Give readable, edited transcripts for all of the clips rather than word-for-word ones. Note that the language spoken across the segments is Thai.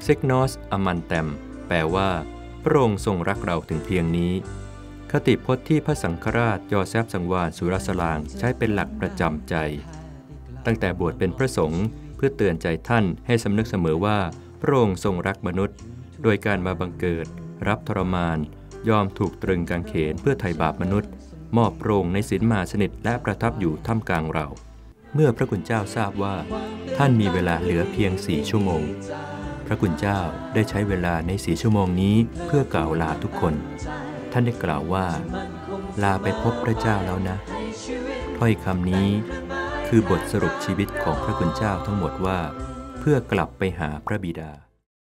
เซกนอสอมันแตมแปลว่าพระองค์ทรงรักเราถึงเพียงนี้คติพจน์ที่พระสังฆราชยอแซฟสังวาลสุรสลางใช้เป็นหลักประจำใจตั้งแต่บวชเป็นพระสงฆ์เพื่อเตือนใจท่านให้สำนึกเสมอว่าพระองค์ทรงรักมนุษย์โดยการมาบังเกิดรับทรมานยอมถูกตรึงกางเขนเพื่อไถ่บาปมนุษย์มอบพระองค์ในศีลมหาสนิทและประทับอยู่ท่ามกลางเราเมื่อพระคุณเจ้าทราบว่าท่านมีเวลาเหลือเพียง4 ชั่วโมงพระคุณเจ้าได้ใช้เวลาใน4 ชั่วโมงนี้เพื่อกล่าวลาทุกคนท่านได้กล่าวว่าลาไปพบพระเจ้าแล้วนะถ้อยคำนี้คือบทสรุปชีวิตของพระคุณเจ้าทั้งหมดว่าเพื่อกลับไปหาพระบิดา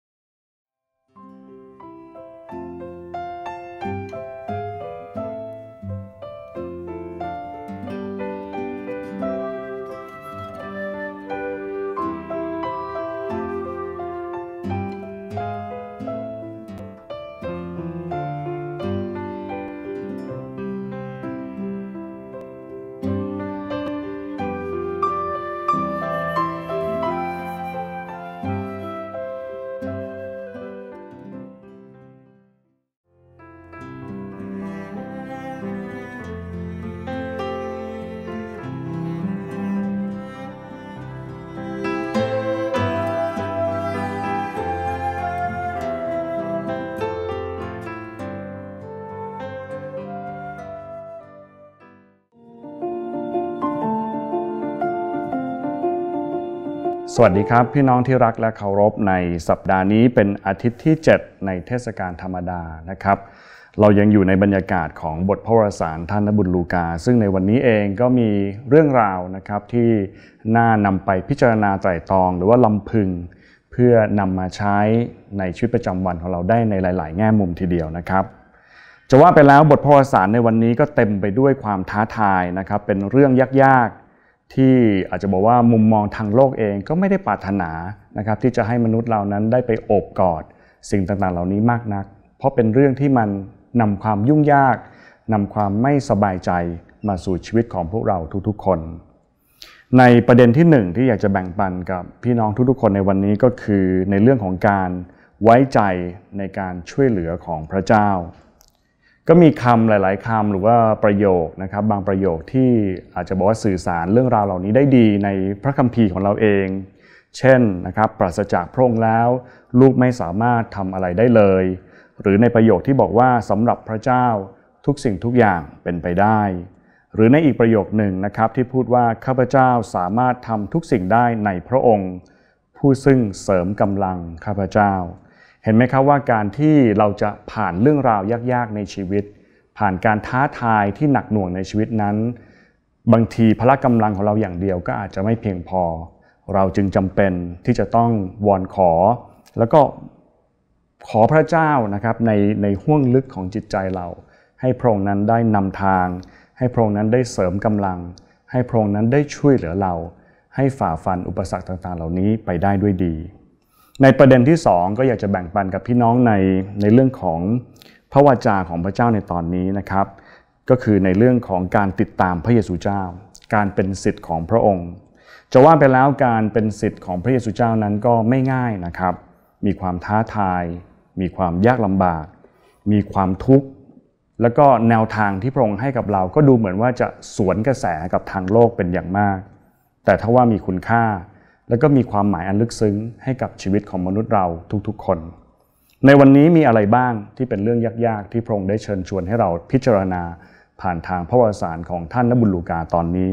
สวัสดีครับพี่น้องที่รักและเคารพในสัปดาห์นี้เป็นอาทิตย์ที่7ในเทศกาลธรรมดานะครับเรายังอยู่ในบรรยากาศของบทพระวารสารท่านนบุญลูกาซึ่งในวันนี้เองก็มีเรื่องราวนะครับที่น่านำไปพิจารณาไตร่ตรองหรือว่าลำพึงเพื่อนำมาใช้ในชีวิตประจำวันของเราได้ในหลายๆแง่มุมทีเดียวนะครับจะว่าไปแล้วบทพระวารสารในวันนี้ก็เต็มไปด้วยความท้าทายนะครับเป็นเรื่องยากที่อาจจะบอกว่ามุมมองทางโลกเองก็ไม่ได้ปรารถนานะครับที่จะให้มนุษย์เรานั้นได้ไปโอบกอดสิ่งต่างๆเหล่านี้มากนักเพราะเป็นเรื่องที่มันนำความยุ่งยากนำความไม่สบายใจมาสู่ชีวิตของพวกเราทุกๆคนในประเด็นที่1ที่อยากจะแบ่งปันกับพี่น้องทุกๆคนในวันนี้ก็คือในเรื่องของการไว้ใจในการช่วยเหลือของพระเจ้าก็มีคำหลายๆคำหรือว่าประโยคนะครับบางประโยคที่อาจจะบอกว่าสื่อสารเรื่องราวเหล่านี้ได้ดีในพระคัมภีร์ของเราเองเช่นนะครับปราศจากพระองค์แล้วลูกไม่สามารถทำอะไรได้เลยหรือในประโยคที่บอกว่าสำหรับพระเจ้าทุกสิ่งทุกอย่างเป็นไปได้หรือในอีกประโยคหนึ่งนะครับที่พูดว่าข้าพเจ้าสามารถทำทุกสิ่งได้ในพระองค์ผู้ซึ่งเสริมกำลังข้าพเจ้าเห็นไหมครับว่าการที่เราจะผ่านเรื่องราวยากๆในชีวิตผ่านการท้าทายที่หนักหน่วงในชีวิตนั้นบางทีพละกำลังของเราอย่างเดียวก็อาจจะไม่เพียงพอเราจึงจำเป็นที่จะต้องวอนขอแล้วก็ขอพระเจ้านะครับในห้วงลึกของจิตใจเราให้พระองค์นั้นได้นำทางให้พระองค์นั้นได้เสริมกำลังให้พระองค์นั้นได้ช่วยเหลือเราให้ฝ่าฟันอุปสรรคต่างๆเหล่านี้ไปได้ด้วยดีในประเด็นที่2ก็อยากจะแบ่งปันกับพี่น้องในเรื่องของพระวจาของพระเจ้าในตอนนี้นะครับก็คือในเรื่องของการติดตามพระเยซูเจ้าการเป็นศิษย์ของพระองค์จะว่าไปแล้วการเป็นศิษย์ของพระเยซูเจ้านั้นก็ไม่ง่ายนะครับมีความท้าทายมีความยากลำบากมีความทุกข์แล้วก็แนวทางที่พระองค์ให้กับเราก็ดูเหมือนว่าจะสวนกระแสกับทางโลกเป็นอย่างมากแต่ถ้าว่ามีคุณค่าแล้วก็มีความหมายอันลึกซึ้งให้กับชีวิตของมนุษย์เราทุกๆคนในวันนี้มีอะไรบ้างที่เป็นเรื่องยากๆที่พระองค์ได้เชิญชวนให้เราพิจารณาผ่านทางพระวารสารของท่านนบุญลูกาตอนนี้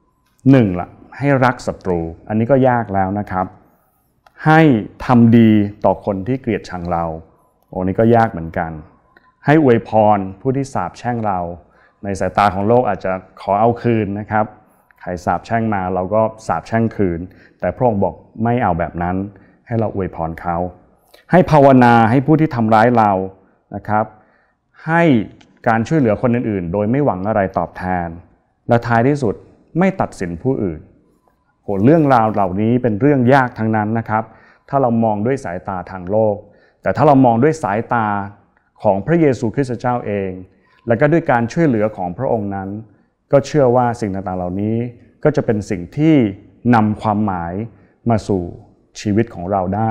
1ละให้รักศัตรูอันนี้ก็ยากแล้วนะครับให้ทำดีต่อคนที่เกลียดชังเรานี่ก็ยากเหมือนกันให้อวยพรผู้ที่สาปแช่งเราในสายตาของโลกอาจจะขอเอาคืนนะครับใครสาปแช่งมาเราก็สาปแช่งคืนแต่พระองค์บอกไม่เอาแบบนั้นให้เราอวยพรเขาให้ภาวนาให้ผู้ที่ทำร้ายเรานะครับให้การช่วยเหลือคนอื่นๆโดยไม่หวังอะไรตอบแทนและท้ายที่สุดไม่ตัดสินผู้อื่นเรื่องราวเหล่านี้เป็นเรื่องยากทั้งนั้นนะครับถ้าเรามองด้วยสายตาทางโลกแต่ถ้าเรามองด้วยสายตาของพระเยซูคริสต์เจ้าเองและก็ด้วยการช่วยเหลือของพระองค์นั้นก็เชื่อว่าสิ่งต่างๆเหล่านี้ก็จะเป็นสิ่งที่นำความหมายมาสู่ชีวิตของเราได้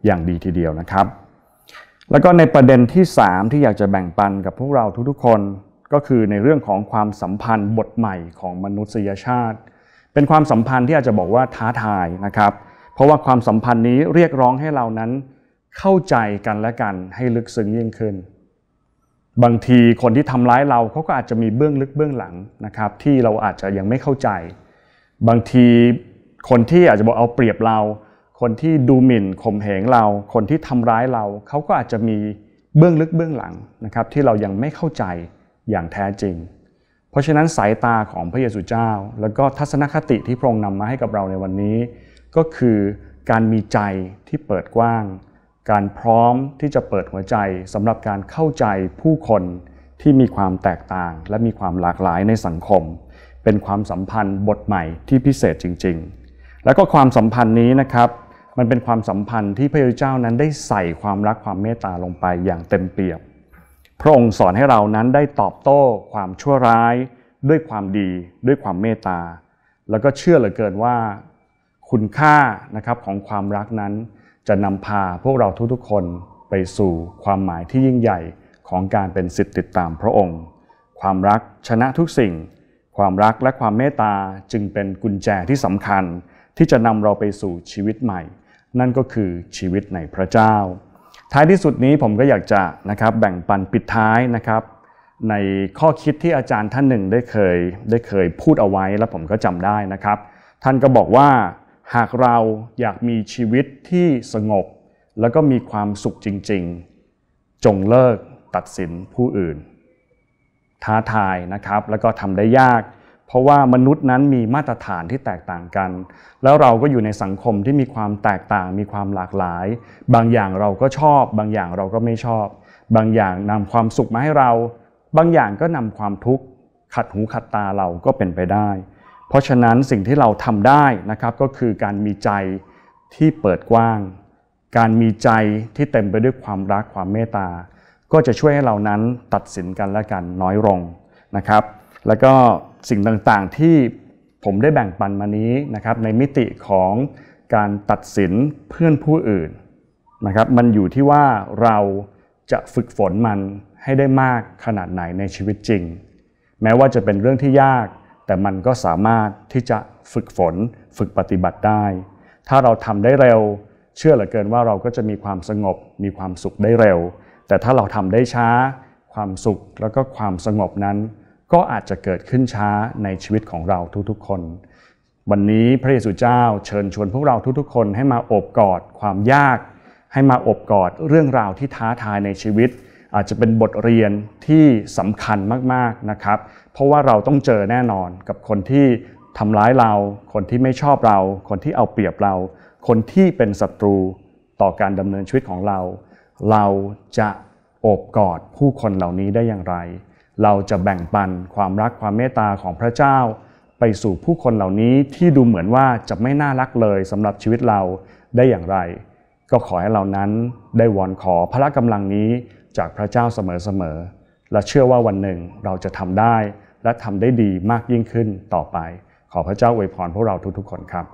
อย่างดีทีเดียวนะครับแล้วก็ในประเด็นที่3ที่อยากจะแบ่งปันกับพวกเราทุกๆคนก็คือในเรื่องของความสัมพันธ์บทใหม่ของมนุษยชาติเป็นความสัมพันธ์ที่อาจจะบอกว่าท้าทายนะครับเพราะว่าความสัมพันธ์นี้เรียกร้องให้เรานั้นเข้าใจกันและกันให้ลึกซึ้งยิ่งขึ้นบางทีคนที่ทำร้ายเราเขาก็อาจจะมีเบื้องลึกเบื้องหลังนะครับที่เราอาจจะยังไม่เข้าใจบางทีคนที่อาจจะบอกเอาเปรียบเราคนที่ดูหมิ่นข่มเหงเราคนที่ทำร้ายเราเขาก็อาจจะมีเบื้องลึกเบื้องหลังนะครับที่เรายังไม่เข้าใจอย่างแท้จริงเพราะฉะนั้นสายตาของพระเยซูเจ้าแล้วก็ทัศนคติที่พระองค์นำมาให้กับเราในวันนี้ก็คือการมีใจที่เปิดกว้างการพร้อมที่จะเปิดหัวใจสำหรับการเข้าใจผู้คนที่มีความแตกต่างและมีความหลากหลายในสังคมเป็นความสัมพันธ์บทใหม่ที่พิเศษจริงๆแล้วก็ความสัมพันธ์นี้นะครับมันเป็นความสัมพันธ์ที่พระเยซูเจ้านั้นได้ใส่ความรักความเมตตาลงไปอย่างเต็มเปี่ยมพระองค์สอนให้เรานั้นได้ตอบโต้ความชั่วร้ายด้วยความดีด้วยความเมตตาแล้วก็เชื่อเหลือเกินว่าคุณค่านะครับของความรักนั้นจะนำพาพวกเราทุกๆคนไปสู่ความหมายที่ยิ่งใหญ่ของการเป็นศิษย์ติดตามพระองค์ความรักชนะทุกสิ่งความรักและความเมตตาจึงเป็นกุญแจที่สำคัญที่จะนำเราไปสู่ชีวิตใหม่นั่นก็คือชีวิตในพระเจ้าท้ายที่สุดนี้ผมก็อยากจะนะครับแบ่งปันปิดท้ายนะครับในข้อคิดที่อาจารย์ท่านหนึ่งได้เคยพูดเอาไว้และผมก็จำได้นะครับท่านก็บอกว่าหากเราอยากมีชีวิตที่สงบแล้วก็มีความสุขจริงๆจงเลิกตัดสินผู้อื่นท้าทายนะครับแล้วก็ทำได้ยากเพราะว่ามนุษย์นั้นมีมาตรฐานที่แตกต่างกันแล้วเราก็อยู่ในสังคมที่มีความแตกต่างมีความหลากหลายบางอย่างเราก็ชอบบางอย่างเราก็ไม่ชอบบางอย่างนำความสุขมาให้เราบางอย่างก็นำความทุกข์ขัดหูขัดตาเราก็เป็นไปได้เพราะฉะนั้นสิ่งที่เราทำได้นะครับก็คือการมีใจที่เปิดกว้างการมีใจที่เต็มไปด้วยความรักความเมตตาก็จะช่วยให้เรานั้นตัดสินกันและกันน้อยลงนะครับแล้วก็สิ่งต่างๆที่ผมได้แบ่งปันมานี้นะครับในมิติของการตัดสินเพื่อนผู้อื่นนะครับมันอยู่ที่ว่าเราจะฝึกฝนมันให้ได้มากขนาดไหนในชีวิตจริงแม้ว่าจะเป็นเรื่องที่ยากแต่มันก็สามารถที่จะฝึกฝนฝึกปฏิบัติได้ถ้าเราทำได้เร็วเชื่อเหลือเกินว่าเราก็จะมีความสงบมีความสุขได้เร็วแต่ถ้าเราทำได้ช้าความสุขแล้วก็ความสงบนั้นก็อาจจะเกิดขึ้นช้าในชีวิตของเราทุกๆคนวันนี้พระเยซูเจ้าเชิญชวนพวกเราทุกๆคนให้มาโอบกอดความยากให้มาโอบกอดเรื่องราวที่ท้าทายในชีวิตอาจจะเป็นบทเรียนที่สำคัญมากๆนะครับเพราะว่าเราต้องเจอแน่นอนกับคนที่ทำร้ายเราคนที่ไม่ชอบเราคนที่เอาเปรียบเราคนที่เป็นศัตรูต่อการดำเนินชีวิตของเราเราจะโอบกอดผู้คนเหล่านี้ได้อย่างไรเราจะแบ่งปันความรักความเมตตาของพระเจ้าไปสู่ผู้คนเหล่านี้ที่ดูเหมือนว่าจะไม่น่ารักเลยสำหรับชีวิตเราได้อย่างไรก็ขอให้เรานั้นได้วอนขอพละกำลังนี้จากพระเจ้าเสมอๆและเชื่อว่าวันหนึ่งเราจะทำได้และทำได้ดีมากยิ่งขึ้นต่อไปขอพระเจ้าอวยพรพวกเราทุกๆคนครับ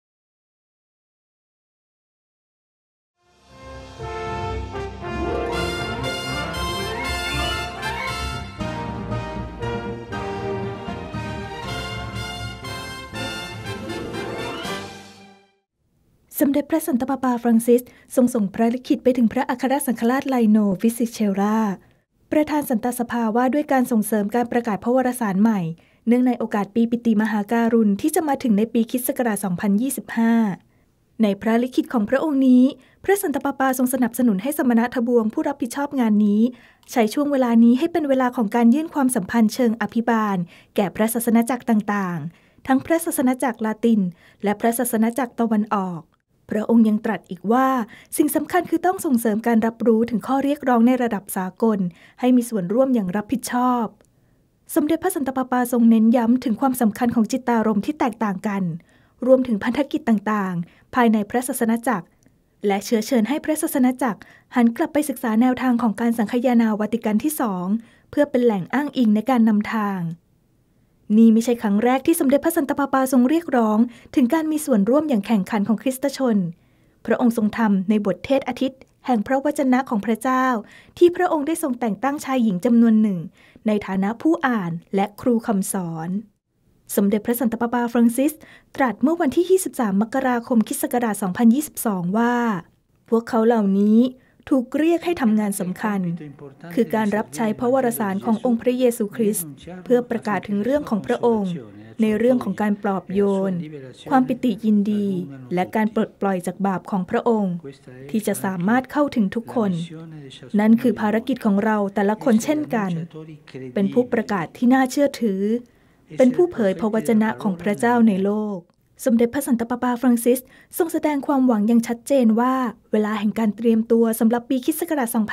สมเด็จพระสันตะปาปาฟรังซิสทรงส่งพระลิขิตไปถึงพระอัครสังฆราชไลโนฟิสิเชราประธานสันตสภาว่าด้วยการส่งเสริมการประกาศพระวารสารใหม่เนื่องในโอกาสปีปิติมหาการุณที่จะมาถึงในปีคริสต์ศักราช 2025 ในพระลิขิตของพระองค์นี้พระสันตะปาปาทรงสนับสนุนให้สมณทบวงผู้รับผิดชอบงานนี้ใช้ช่วงเวลานี้ให้เป็นเวลาของการยื่นความสัมพันธ์เชิงอภิบาลแก่พระศาสนจักรต่างๆทั้งพระศาสนจักรลาตินและพระศาสนจักรตะวันออกพระองค์ยังตรัสอีกว่าสิ่งสำคัญคือต้องส่งเสริมการรับรู้ถึงข้อเรียกร้องในระดับสากลให้มีส่วนร่วมอย่างรับผิดชอบสมเด็จพระสันตะปาปาทรงเน้นย้ำถึงความสำคัญของจิตตารมณ์ที่แตกต่างกันรวมถึงพันธกิจต่างๆภายในพระศาสนจักรและเชิญให้พระศาสนจักรหันกลับไปศึกษาแนวทางของการสังคายนาวาติกันที่2เพื่อเป็นแหล่งอ้างอิงในการนำทางนี่ไม่ใช่ครั้งแรกที่สมเด็จพระสันตะปาปาทรงเรียกร้องถึงการมีส่วนร่วมอย่างแข่งขันของคริสตชนพระองค์ทรงทำในบทเทศอาทิตย์แห่งพระวจนะของพระเจ้าที่พระองค์ได้ทรงแต่งตั้งชายหญิงจำนวนหนึ่งในฐานะผู้อ่านและครูคำสอนสมเด็จพระสันตะปาปาฟรังซิสตรัสเมื่อวันที่ 23 มกราคมค.ศ. 2022 ว่าพวกเขาเหล่านี้ถูกเรียกให้ทำงานสำคัญคือการรับใช้พระวรสารขององค์พระเยซูคริสต์เพื่อประกาศถึงเรื่องของพระองค์ในเรื่องของการปลอบโยนความปิติยินดีและการปลดปล่อยจากบาปของพระองค์ที่จะสามารถเข้าถึงทุกคนนั่นคือภารกิจของเราแต่ละคนเช่นกันเป็นผู้ประกาศที่น่าเชื่อถือเป็นผู้เผยพระวจนะของพระเจ้าในโลกสมเด็จพระสันตะปาปาฟรังซิสทรงแสดงความหวังอย่างชัดเจนว่าเวลาแห่งการเตรียมตัวสำหรับปีค.ศ.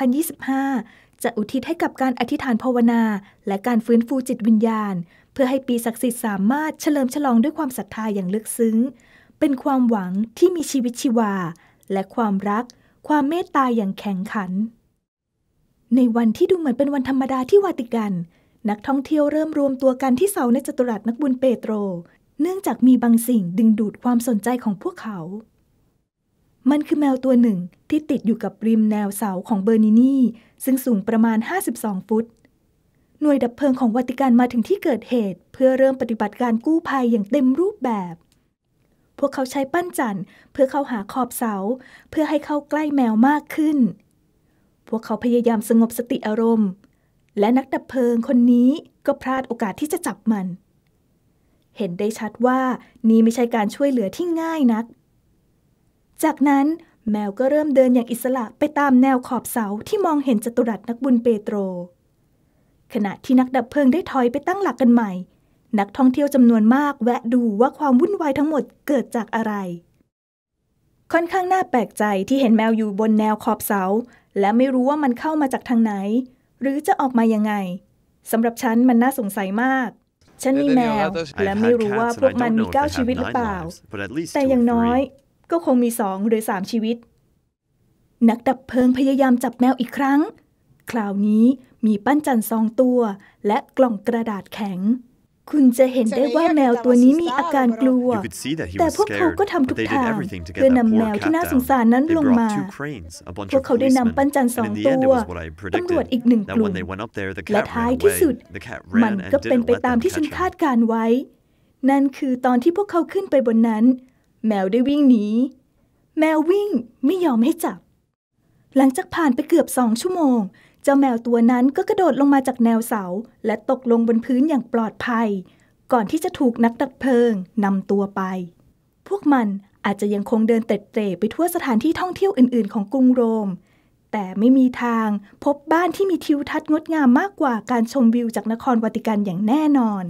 2025 จะอุทิศให้กับการอธิษฐานภาวนาและการฟื้นฟูจิตวิญญาณเพื่อให้ปีศักดิ์สิทธิ์สามารถเฉลิมฉลองด้วยความศรัทธาอย่างลึกซึ้งเป็นความหวังที่มีชีวิตชีวาและความรักความเมตตาอย่างแข็งขันในวันที่ดูเหมือนเป็นวันธรรมดาที่วาติกันนักท่องเที่ยวเริ่มรวมตัวกันที่เสาในจัตุรัสนักบุญเปโตรเนื่องจากมีบางสิ่งดึงดูดความสนใจของพวกเขามันคือแมวตัวหนึ่งที่ติดอยู่กับริมแนวเสาของเบอร์นินีซึ่งสูงประมาณ52 ฟุตหน่วยดับเพลิงของวาติกันมาถึงที่เกิดเหตุเพื่อเริ่มปฏิบัติการกู้ภัยอย่างเต็มรูปแบบพวกเขาใช้ปั้นจั่นเพื่อเข้าหาขอบเสาเพื่อให้เข้าใกล้แมวมากขึ้นพวกเขาพยายามสงบสติอารมณ์และนักดับเพลิงคนนี้ก็พลาดโอกาสที่จะจับมันเห็นได้ชัดว่านี่ไม่ใช่การช่วยเหลือที่ง่ายนักจากนั้นแมวก็เริ่มเดินอย่างอิสระไปตามแนวขอบเสาที่มองเห็นจัตุรัสนักบุญเปโตรขณะที่นักดับเพลิงได้ถอยไปตั้งหลักกันใหม่นักท่องเที่ยวจำนวนมากแวะดูว่าความวุ่นวายทั้งหมดเกิดจากอะไรค่อนข้างน่าแปลกใจที่เห็นแมวอยู่บนแนวขอบเสาและไม่รู้ว่ามันเข้ามาจากทางไหนหรือจะออกมายังไงสำหรับฉันมันน่าสงสัยมากฉันมีแมวและไม่รู้ว่าพวกมันมี9 ชีวิตหรือเปล่าแต่อย่างน้อยก็คงมี2 หรือ 3 ชีวิตนักดับเพลิงพยายามจับแมวอีกครั้งคราวนี้มีปั้นจั่น2 ตัวและกล่องกระดาษแข็งคุณจะเห็นได้ว่าแมวตัวนี้มีอาการกลัวแต่พวกเขาก็ทำทุกทางเพื่อนำแมวที่น่าสงสารนั้นลงมาพวกเขาได้นำปั้นจั่น2 ตัวตำรวจอีก1 กลุ่มและท้ายที่สุดมันก็เป็นไปตามที่ฉันคาดการไว้นั่นคือตอนที่พวกเขาขึ้นไปบนนั้นแมวได้วิ่งหนีแมววิ่งไม่ยอมให้จับหลังจากผ่านไปเกือบ2 ชั่วโมงเจ้าแมวตัวนั้นก็กระโดดลงมาจากแนวเสาและตกลงบนพื้นอย่างปลอดภัยก่อนที่จะถูกนักดับเพลิงนำตัวไปพวกมันอาจจะยังคงเดินเตร็ดเตร่ไปทั่วสถานที่ท่องเที่ยวอื่นๆของกรุงโรมแต่ไม่มีทางพบบ้านที่มีทิวทัศน์งดงามมากกว่าการชมวิวจากนครวาติกันอย่างแน่นอน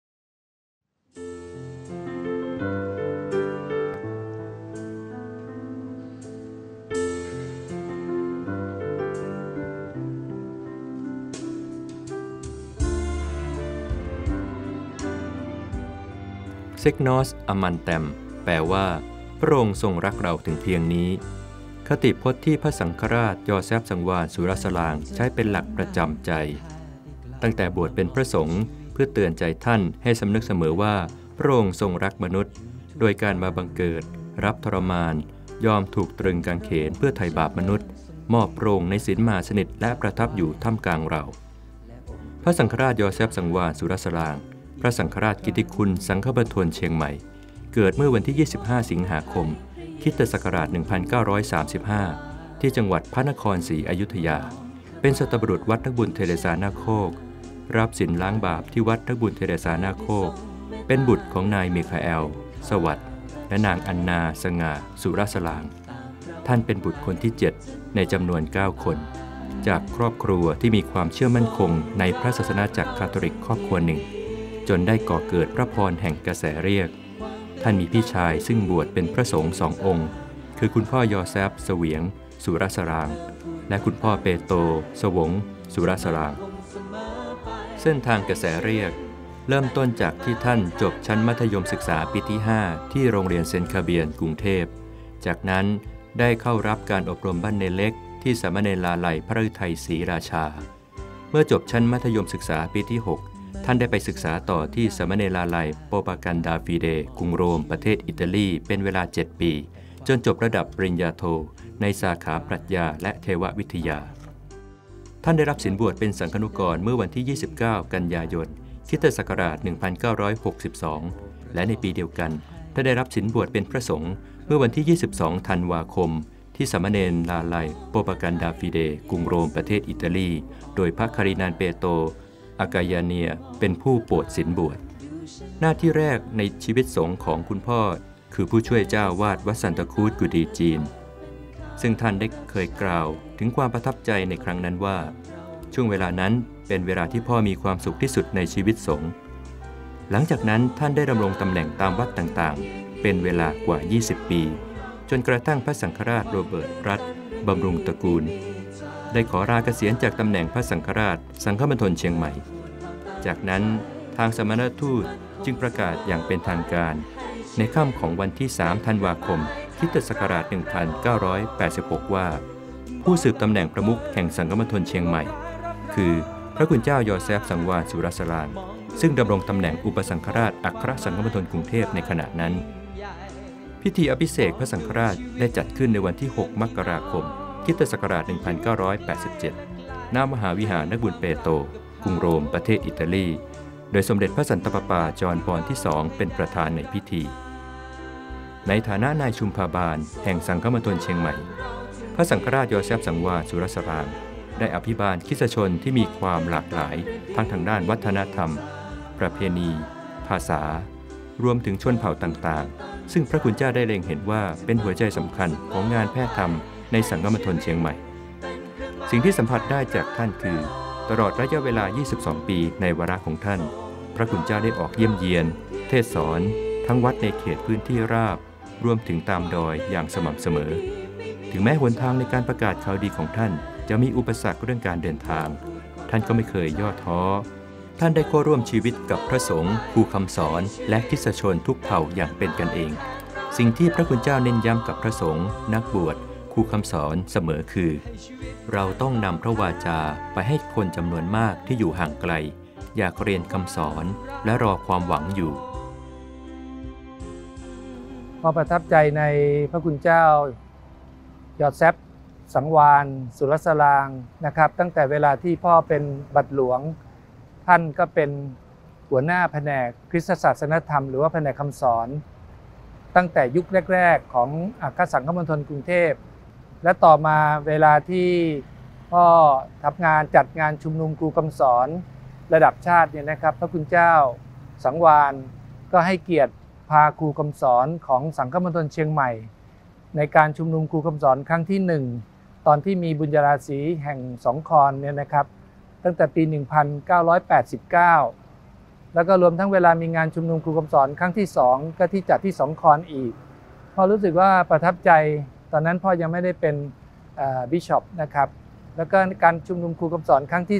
เซกนอสอมันแตมแปลว่าพระองค์ทรงรักเราถึงเพียงนี้คติพจน์ที่พระสังฆราชยอแซฟสังวาลสุรสลางใช้เป็นหลักประจำใจตั้งแต่บวชเป็นพระสงฆ์เพื่อเตือนใจท่านให้สำนึกเสมอว่าพระองค์ทรงรักมนุษย์โดยการมาบังเกิดรับทรมานยอมถูกตรึงกางเขนเพื่อไถ่บาปมนุษย์มอบพระองค์ในศีลมหาสนิทและประทับอยู่ท่ามกลางเราพระสังฆราชยอแซฟสังวาลสุรสลางพระสังฆราชกิติคุณสังฆประทวนเชียงใหม่เกิดเมื่อวันที่ 25 สิงหาคม ค.ศ. 1935 ที่จังหวัดพระนครศรีอยุธยาเป็นสัตบุรุษวัดนักบุญเทเรซานาโคกรับศีลล้างบาปที่วัดนักบุญเทเรซานาโคกเป็นบุตรของนายมิคาเอลสวัสดิ์และนางอันนาสง่าสุรสลางท่านเป็นบุตรคนที่ 7 ในจำนวน 9 คนจากครอบครัวที่มีความเชื่อมั่นคงในพระศาสนาจักรคาทอลิกครอบครัวหนึ่งจนได้ก่อเกิดพระพรแห่งกระแสเรียกท่านมีพี่ชายซึ่งบวชเป็นพระสงฆ์2 องค์คือคุณพ่อยอแซฟเสวียงสุรสรางและคุณพ่อเปโตรสวงสุรสรางเส้นทางกระแสเรียกเริ่มต้นจากที่ท่านจบชั้นมัธยมศึกษาปีที่ 5 ที่โรงเรียนเซนต์คาเบียนกรุงเทพจากนั้นได้เข้ารับการอบรมบ้านเนเล็กที่สามเณรลาลัยพระฤทัยศรีราชาเมื่อจบชั้นมัธยมศึกษาปีที่ 6ท่านได้ไปศึกษาต่อที่สามเณรลาลัยโปปากันดาฟิเดกรุงโรมประเทศอิตาลีเป็นเวลา7 ปีจนจบระดับปริญญาโทในสาขาปรัชญาและเทววิทยาท่านได้รับศีลบวชเป็นสังฆนุกรเมื่อวันที่ 29 กันยายน คริสตศักราช 1962 และในปีเดียวกันท่านได้รับศีลบวชเป็นพระสงฆ์เมื่อวันที่ 22 ธันวาคมที่สามเณรลาไลโปปากันดาฟิเดกรุงโรมประเทศอิตาลีโดยพระคารินานเปโตอากายาเนียเป็นผู้โปรดศีลบวชหน้าที่แรกในชีวิตสงฆ์ของคุณพ่อคือผู้ช่วยเจ้าวาดวัดซันตาครูซกุดีจีนซึ่งท่านได้เคยกล่าวถึงความประทับใจในครั้งนั้นว่าช่วงเวลานั้นเป็นเวลาที่พ่อมีความสุขที่สุดในชีวิตสงฆ์หลังจากนั้นท่านได้ดำรงตำแหน่งตามวัดต่างๆเป็นเวลากว่า 20 ปีจนกระทั่งพระสังฆราชโรเบิร์ตรัตน์บำรุงตระกูลได้ขอลาเกษียณจากตำแหน่งพระสังฆราชสังฆมณฑลเชียงใหม่จากนั้นทางสมณทูตจึงประกาศอย่างเป็นทางการในค่ำของวันที่ 3 ธันวาคม คริสตศักราช 1986 ว่าผู้สืบตำแหน่งประมุขแห่งสังฆมณฑลเชียงใหม่คือพระคุณเจ้ายอแซฟสังวาลสุรสรางซึ่งดำรงตำแหน่งอุปสังฆราชอัครสังฆมณฑลกรุงเทพในขณะนั้นพิธีอภิเษกพระสังฆราชได้จัดขึ้นในวันที่ 6 มกราคม คริสตศักราช 1987 ณ มหาวิหารนักบุญเปโตรกรุงโรมประเทศอิตาลีโดยสมเด็จพระสันตะปาปาจอห์นปอลที่ 2 เป็นประธานในพิธีในฐานะนายชุมพาบาลแห่งสังฆมณฑลเชียงใหม่พระสังฆราชยอแซฟสังวาลสุรสรางได้อภิบาลคริสตชนที่มีความหลากหลายทั้งทางด้านวัฒนธรรมประเพณีภาษารวมถึงชนเผ่าต่างๆซึ่งพระคุณเจ้าได้เล็งเห็นว่าเป็นหัวใจสำคัญของงานแพทย์ธรรมในสังฆมณฑลเชียงใหม่สิ่งที่สัมผัสได้จากท่านคือตลอดระยะเวลา 22 ปีในวาระของท่านพระคุณเจ้าได้ออกเยี่ยมเยียนเทศสอนทั้งวัดในเขตพื้นที่ราบรวมถึงตามดอยอย่างสม่ำเสมอถึงแม้หนทางในการประกาศข่าวดีของท่านจะมีอุปสรรคเรื่องการเดินทางท่านก็ไม่เคยย่อท้อท่านได้เข้าร่วมชีวิตกับพระสงฆ์ครูคำสอนและคริสตชนทุกเผ่าอย่างเป็นกันเองสิ่งที่พระคุณเจ้าเน้นย้ำกับพระสงฆ์นักบวชครูคำสอนเสมอคือเราต้องนำพระวาจาไปให้คนจำนวนมากที่อยู่ห่างไกลอยากเรียนคำสอนและรอความหวังอยู่พอประทับใจในพระคุณเจ้ายอแซฟสังวาลสุรสรางนะครับตั้งแต่เวลาที่พ่อเป็นบัตรหลวงท่านก็เป็นหัวหน้าแผนกคริสตศาสนธรรมหรือว่าแผนกคำสอนตั้งแต่ยุคแรกๆของอัครสังฆมณฑลกรุงเทพและต่อมาเวลาที่พ่อทำงานจัดงานชุมนุมครูคำสอนระดับชาติเนี่ยนะครับพระคุณเจ้าสังวาลก็ให้เกียรติพาครูคำสอนของสังฆมณฑลเชียงใหม่ในการชุมนุมครูคำสอนครั้งที่ 1ตอนที่มีบุญญาราศีแห่งสองคอนเนี่ยนะครับตั้งแต่ปี 1989 แล้วก็รวมทั้งเวลามีงานชุมนุมครูคำสอนครั้งที่ 2ก็ที่จัดที่สองคอนอีกพ่อรู้สึกว่าประทับใจตอนนั้นพ่อยังไม่ได้เป็นบิชอปนะครับแล้วก็การชุมนุมครูคำสอนครั้งที่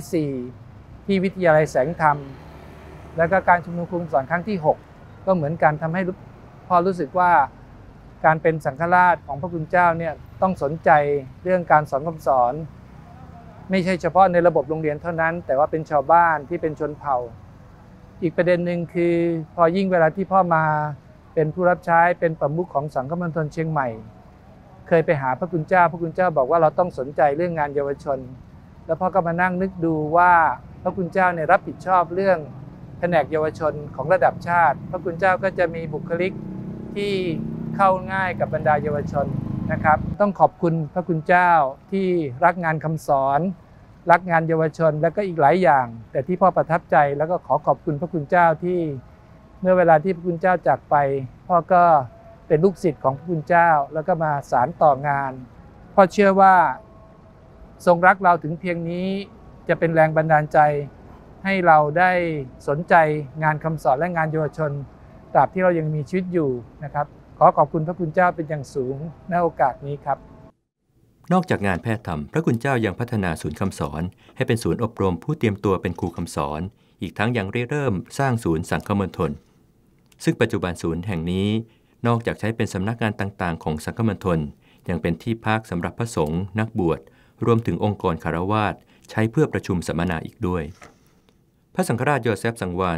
4ที่วิทยาลัยแสงธรรมแล้วก็การชุมนุมครูคำสอนครั้งที่ 6ก็เหมือนกันทำให้พ่อรู้สึกว่าการเป็นสังฆราชของพระคุณเจ้าเนี่ยต้องสนใจเรื่องการสอนคำสอนไม่ใช่เฉพาะในระบบโรงเรียนเท่านั้นแต่ว่าเป็นชาวบ้านที่เป็นชนเผ่าอีกประเด็นหนึ่งคือพอยิ่งเวลาที่พ่อมาเป็นผู้รับใช้เป็นประมุขของสังฆมณฑลเชียงใหม่เคยไปหาพระคุณเจ้าบอกว่าเราต้องสนใจเรื่องงานเยาวชนแล้วพ่อก็มานั่งนึกดูว่าพระคุณเจ้าเนี่ยรับผิดชอบเรื่องแผนกเยาวชนของระดับชาติพระคุณเจ้าก็จะมีบุคลิกที่เข้าง่ายกับบรรดาเยาวชนนะครับต้องขอบคุณพระคุณเจ้าที่รักงานคำสอนรักงานเยาวชนและก็อีกหลายอย่างแต่ที่พ่อประทับใจแล้วก็ขอบคุณพระคุณเจ้าที่เมื่อเวลาที่พระคุณเจ้าจากไปพ่อก็เป็นลูกศิษย์ของพระคุณเจ้าแล้วก็มาสานต่องานพ่อเชื่อว่าทรงรักเราถึงเพียงนี้จะเป็นแรงบันดาลใจให้เราได้สนใจงานคำสอนและงานเยาวชนตราบที่เรายังมีชีวิตอยู่นะครับขอบคุณพระคุณเจ้าเป็นอย่างสูงในโอกาสนี้ครับนอกจากงานแพทย์ธรรมพระคุณเจ้ายังพัฒนาศูนย์คำสอนให้เป็นศูนย์อบรมผู้เตรียมตัวเป็นครูคำสอนอีกทั้งยังเริ่มสร้างศูนย์สังฆมณฑลซึ่งปัจจุบันศูนย์แห่งนี้นอกจากใช้เป็นสำนักงานต่างๆของสังฆมณฑลยังเป็นที่พักสำหรับพระสงฆ์นักบวชรวมถึงองค์กรคฤหัสถ์ใช้เพื่อประชุมสัมมนาอีกด้วยพระสังฆราชยอแซฟสังวาล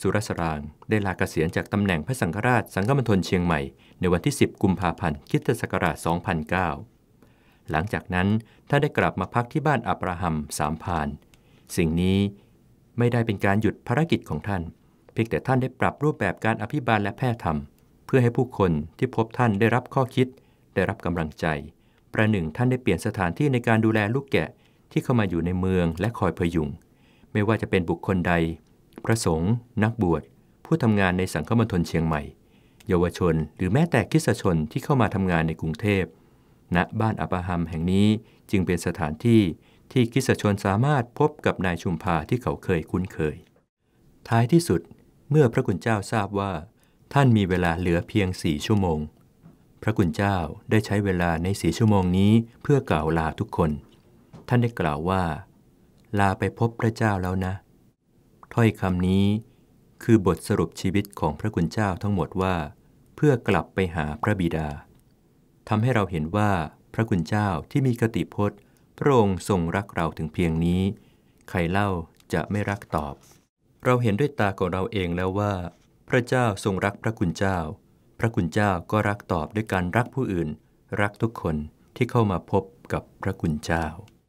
สุรสรางได้ลาเกษียณจากตำแหน่งพระสังฆราชสังฆมณฑลเชียงใหม่ในวันที่ 10 กุมภาพันธ์ ค.ศ. 2009 หลังจากนั้นท่านได้กลับมาพักที่บ้านอับราฮัมสามพรานสิ่งนี้ไม่ได้เป็นการหยุดภารกิจของท่านเพียงแต่ท่านได้ปรับรูปแบบการอภิบาลและแพทย์ธรรมเพื่อให้ผู้คนที่พบท่านได้รับข้อคิดได้รับกำลังใจประหนึ่งท่านได้เปลี่ยนสถานที่ในการดูแลลูกแกะที่เข้ามาอยู่ในเมืองและคอยพยุงไม่ว่าจะเป็นบุคคลใดพระสงฆ์นักบวชผู้ทำงานในสังฆมณฑลเชียงใหม่เยาวชนหรือแม้แต่คริสตชนที่เข้ามาทำงานในกรุงเทพณบ้านอับราฮัมแห่งนี้จึงเป็นสถานที่ที่คริสตชนสามารถพบกับนายชุมพาที่เขาเคยคุ้นเคยท้ายที่สุดเมื่อพระคุณเจ้าทราบว่าท่านมีเวลาเหลือเพียง4 ชั่วโมงพระคุณเจ้าได้ใช้เวลาใน4 ชั่วโมงนี้เพื่อกล่าวลาทุกคนท่านได้กล่าวว่าลาไปพบพระเจ้าแล้วนะถ้อยคำนี้คือบทสรุปชีวิตของพระคุณเจ้าทั้งหมดว่าเพื่อกลับไปหาพระบิดาทำให้เราเห็นว่าพระคุณเจ้าที่มีคติพจน์พระองค์ทรงรักเราถึงเพียงนี้ใครเล่าจะไม่รักตอบเราเห็นด้วยตาของเราเองแล้วว่าพระเจ้าทรงรักพระคุณเจ้าพระคุณเจ้าก็รักตอบด้วยการรักผู้อื่นรักทุกคนที่เข้ามาพบกับพระคุณเจ้า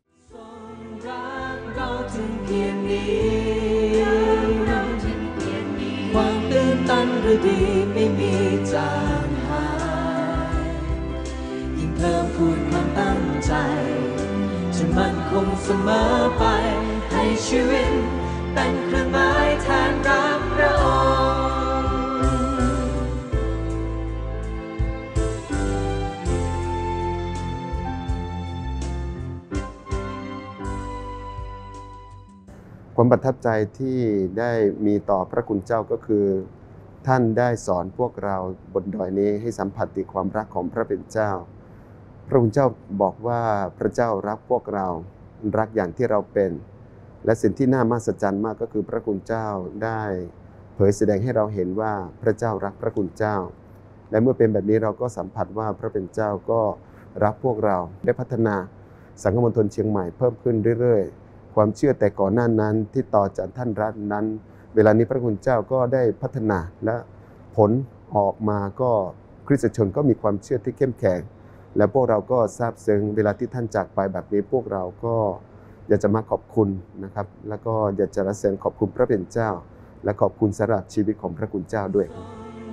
ความตื่นตันหรือดีไม่มีจางหายยิ่งเพิ่มพูนความตั้งใจจะมั่นคงเสมอไปให้ชีวิตเป็นเครื่องหมายแทนรักพระองค์ความประทับใจที่ได้มีต่อพระคุณเจ้าก็คือท่านได้สอนพวกเราบนดอยนี้ให้สัมผัสถึงความรักของพระเป็นเจ้าพระคุณเจ้าบอกว่าพระเจ้ารักพวกเรารักอย่างที่เราเป็นและสิ่งที่น่ามหัศจรรย์มากก็คือพระคุณเจ้าได้เผยแสดงให้เราเห็นว่าพระเจ้ารักพระคุณเจ้าและเมื่อเป็นแบบนี้เราก็สัมผัสว่าพระเป็นเจ้าก็รักพวกเราได้พัฒนาสังฆมณฑลเชียงใหม่เพิ่มขึ้นเรื่อยๆความเชื่อแต่ก่อนหน้านั้นที่ต่อจากท่านรัฐนั้นเวลานี้พระคุณเจ้าก็ได้พัฒนาและผลออกมาก็คริสตชนก็มีความเชื่อที่เข้มแข็งและพวกเราก็ซาบซึ้งเวลาที่ท่านจากไปแบบนี้พวกเราก็อยากจะมาขอบคุณนะครับแล้วก็อยากจะสรรเสริญขอบคุณพระเป็นเจ้าและขอบคุณสำหรับชีวิตของพระคุณเจ้าด้วยครับ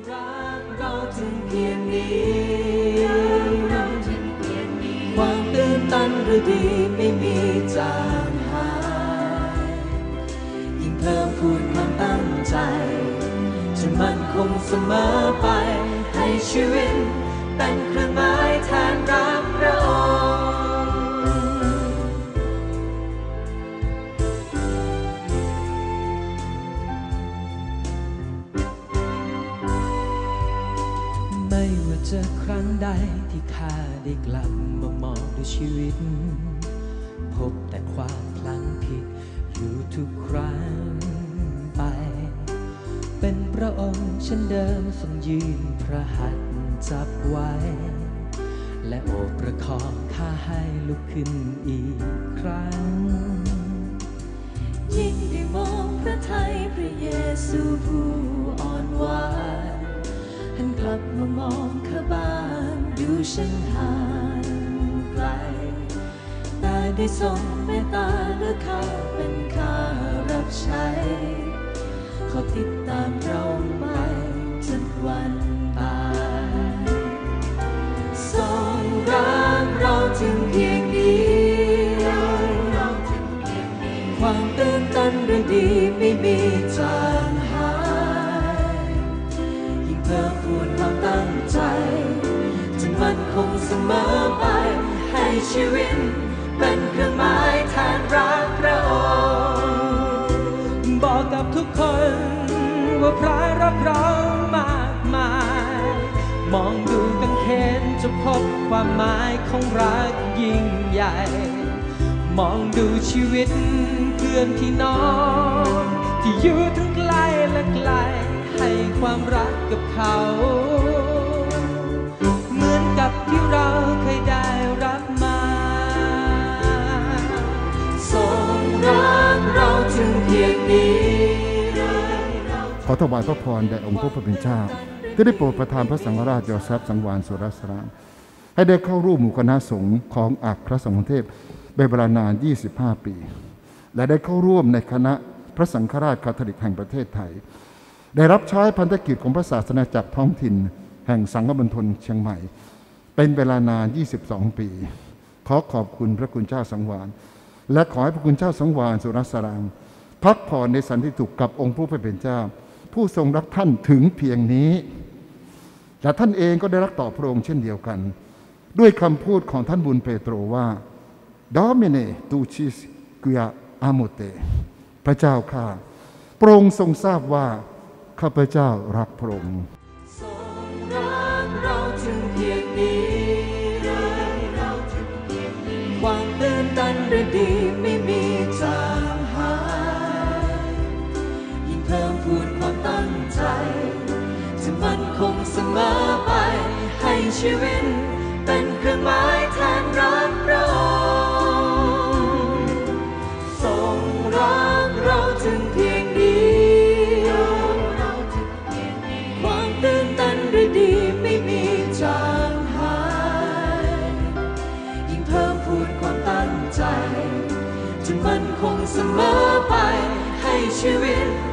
ความตื่นตันหรือดีไม่มีจางหายยิ่งเพิ่มพูนความตั้งใจจะมั่นคงเสมอไปให้ชีวิตเป็นเครื่องหมายแทนรักพระองค์ไม่ว่าจะครั้งใดที่ข้าได้กลับมามองดูชีวิตพบแต่ความพลั้งผิดอยู่ทุกครั้งไปเป็นพระองค์เช่นเดิมทรงยืนพระหัตถ์จับไว้และโอบประคองข้าให้ลุกขึ้นอีกครั้งยิ่งได้มองพระทัยพระเยซูผู้อ่อนหวานหันกลับมามองข้าบ้านดูฉันห่างไกลแต่ได้ทรงเมตตาเลือกข้าเป็นข้ารับใช้ขอติดตามเราไปจนวันตายทรงรักเราถึงเพียงนี้ความตื่นตันหรือดีไม่มีจางหายยิ่งเพิ่มพูนความตั้งใจจะมั่นคงเสมอไปให้ชีวิตเป็นเครื่องหมายแทนรักพระองค์บอกกับทุกคนว่าพระรักเรามากมายมองดูกางเขนจะพบความหมายของรักยิ่งใหญ่มองดูชีวิตเพื่อนพี่น้องที่อยู่ทั้งไกลและไกลให้ความรักกับเขาเหมือนกับที่เราเคยได้รับมาทรงรักเราถึงเพียงนี้พอถวายพระพรแด่องค์พระผู้เป็นเจ้าที่ได้โปรดประทานพระสังฆราชยอแซฟสังวาลสุรสรางให้ได้เข้าร่วมหมู่คณะสงฆ์ของอัครสงฆ์เทพเป็นเวลานาน25 ปีและได้เข้าร่วมในคณะพระสังฆราชคาทอลิกแห่งประเทศไทยได้รับใช้พันธกิจของพระศาสนาจักรท้องถิ่นแห่งสังฆมณฑลเชียงใหม่เป็นเวลานาน22 ปีขอขอบคุณพระคุณเจ้าสังวาลและขอให้พระคุณเจ้าสังวาลสุรสรางพักผ่อนในสันติสุขกับองค์ผู้เป็นเจ้าผู้ทรงรักท่านถึงเพียงนี้และท่านเองก็ได้รักต่อพระองค์เช่นเดียวกันด้วยคำพูดของท่านบุญเปโตรว่า Domine ducis quia amote พระเจ้าข้าพระองค์ทรงทราบว่าข้าพเจ้ารักพระองค์ทรงรักเราถึงเพียงนี้ความตื่นตันหรือดีไม่มีจางหายยิ่งเพิ่มพูนความตั้งใจจะมั่นคงเสมอไปให้ชีวิตเป็นเครื่องหมายแทนรักเราทรงรักเราถึงเพียงนี้ความตื่นตันหรือดีไม่มีจางหายยิ่งเพิ่มพูนความตั้งใจจะมั่นคงเสมอไปให้ชีวิต